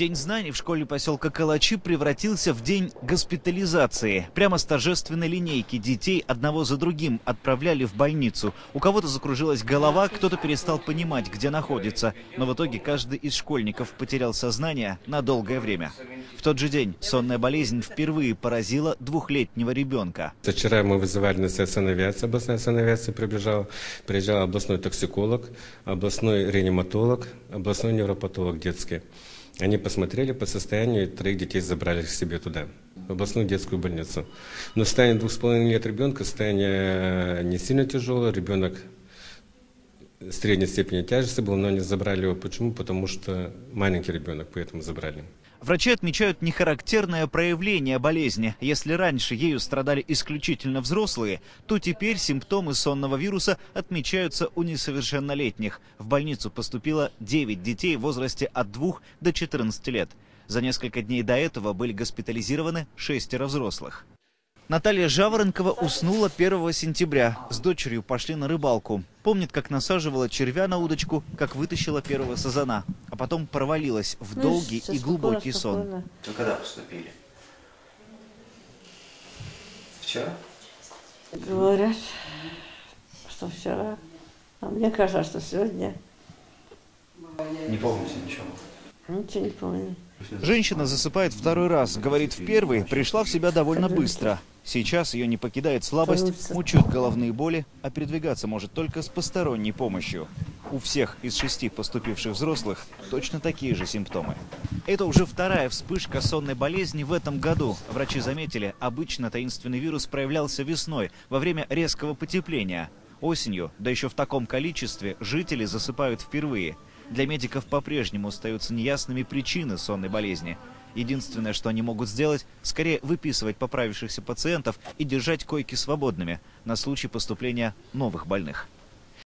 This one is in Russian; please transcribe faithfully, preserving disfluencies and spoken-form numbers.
День знаний в школе поселка Калачи превратился в день госпитализации. Прямо с торжественной линейки детей одного за другим отправляли в больницу. У кого-то закружилась голова, кто-то перестал понимать, где находится. Но в итоге каждый из школьников потерял сознание на долгое время. В тот же день сонная болезнь впервые поразила двухлетнего ребенка. Вчера мы вызывали на санавиацию, областная санавиация прибежала. Приезжал областной токсиколог, областной реаниматолог, областной невропатолог детский. Они посмотрели по состоянию, троих детей забрали к себе туда, в областную детскую больницу. Но состояние двух с половиной лет ребенка, состояние не сильно тяжелое, ребенок средней степени тяжести был, но они забрали его. Почему? Потому что маленький ребенок, поэтому забрали. Врачи отмечают нехарактерное проявление болезни. Если раньше ею страдали исключительно взрослые, то теперь симптомы сонного вируса отмечаются у несовершеннолетних. В больницу поступило девять детей в возрасте от двух до четырнадцати лет. За несколько дней до этого были госпитализированы шестеро взрослых. Наталья Жаворонкова уснула первого сентября. С дочерью пошли на рыбалку. Помнит, как насаживала червя на удочку, как вытащила первого сазана, а потом провалилась в долгий и глубокий сон. Вы когда поступили? Вчера? Говорят, что вчера, а мне кажется, что сегодня. Не помните ничего? Ничего не помню. Женщина засыпает второй раз. Говорит, в первый пришла в себя довольно быстро. Сейчас ее не покидает слабость, мучают головные боли, а передвигаться может только с посторонней помощью. У всех из шести поступивших взрослых точно такие же симптомы. Это уже вторая вспышка сонной болезни в этом году. Врачи заметили, обычно таинственный вирус проявлялся весной, во время резкого потепления. Осенью, да еще в таком количестве, жители засыпают впервые. Для медиков по-прежнему остаются неясными причины сонной болезни. Единственное, что они могут сделать, скорее выписывать поправившихся пациентов и держать койки свободными на случай поступления новых больных.